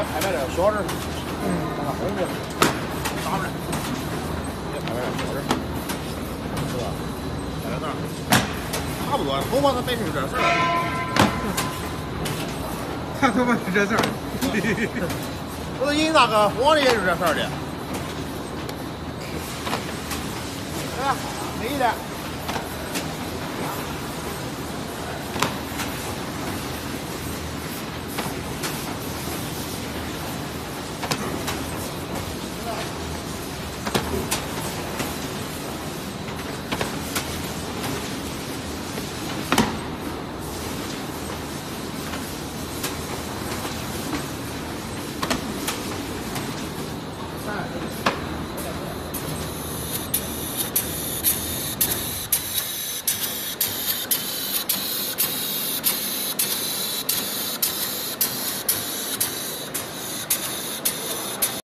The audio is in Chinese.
拍卖这小人，看看红的，大人，也拍卖这小人，是吧？拍在那儿，差不多，头发它本身就这事儿。 他头发是这事儿。 我说人那个黄的也是这事儿的。哎，黑的。 哎。